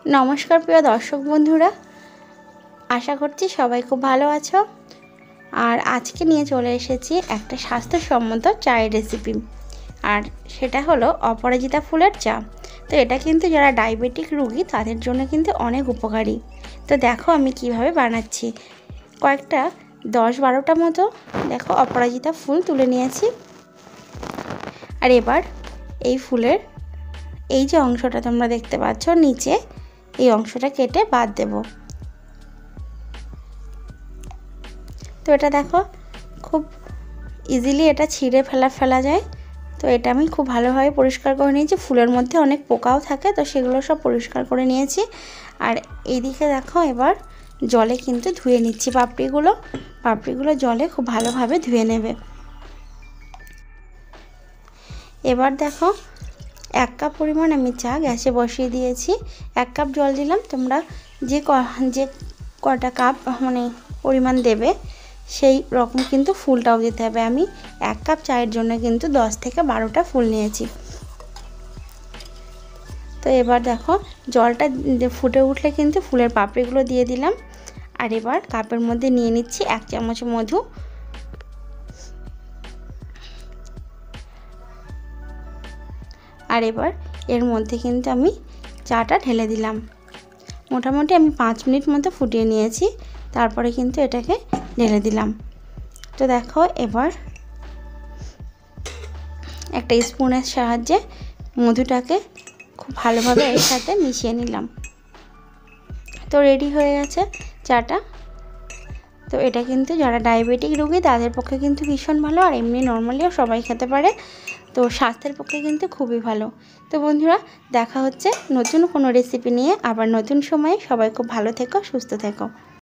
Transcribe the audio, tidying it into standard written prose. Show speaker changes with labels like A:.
A: নমস্কার প্রিয় দর্শক বন্ধুরা, আশা করছি সবাই খুব ভালো আছো। আর আজকে নিয়ে চলে এসেছি একটা স্বাস্থ্যসম্মত চায়ের রেসিপি, আর সেটা হলো অপরাজিতা ফুলের চা। তো এটা কিন্তু যারা ডায়াবেটিক রোগী তাদের জন্য কিন্তু অনেক উপকারী। তো দেখো আমি কিভাবে বানাচ্ছি। কয়েকটা 10-12টা মতো দেখো অপরাজিতা ফুল তুলে নিয়েছি। আর এবার এই ফুলের এই যে অংশটা তোমরা দেখতে পাচ্ছ নিচে, এই অংশটা কেটে বাদ দেব। তো এটা দেখো খুব ইজিলি এটা ছিঁড়ে ফেলা যায়। তো এটা আমি খুব ভালোভাবে পরিষ্কার করে নিয়েছি। ফুলের মধ্যে অনেক পোকাও থাকে, তো সেগুলো সব পরিষ্কার করে নিয়েছি। আর এইদিকে দেখো এবার জলে কিন্তু ধুয়ে নিচ্ছি পাপড়িগুলো জলে খুব ভালোভাবে ধুয়ে নেবে। এবার দেখো 1 কাপ পরিমাণ আমি চা গ্যাসে বসিয়ে দিয়েছি। 1 কাপ জল দিলাম। তোমরা যে কটা কাপ মানে পরিমাণ দেবে সেই রকম কিন্তু ফুলটাও দিতে হবে। আমি 1 কাপ চায়ের জন্য কিন্তু 10 থেকে 12টা ফুল নিয়েছি। তো এবার দেখো জলটা ফুটে উঠলে কিন্তু ফুলের পাপড়িগুলো দিয়ে দিলাম। আর এবার কাপের মধ্যে নিয়ে নিচ্ছি 1 চামচ মধু। আর এবার এর মধ্যে কিন্তু আমি চাটা ঢেলে দিলাম। মোটামুটি আমি 5 মিনিট মতো ফুটিয়ে নিয়েছি, তারপরে কিন্তু এটাকে ঢেলে দিলাম। তো দেখো এবার একটা স্পুনের সাহায্যে মধুটাকে খুব ভালোভাবে এর সাথে মিশিয়ে নিলাম। তো রেডি হয়ে গেছে চাটা। তো এটা কিন্তু যারা ডায়াবেটিক রোগী তাদের পক্ষে কিন্তু ভীষণ ভালো, আর এমনি নর্মালিও সবাই খেতে পারে। তো স্বাস্থ্যের পক্ষে কিন্তু খুবই ভালো। তো বন্ধুরা, দেখা হচ্ছে নতুন কোনো রেসিপি নিয়ে আবার নতুন সময়ে। সবাই খুব ভালো থেকো, সুস্থ থেকো।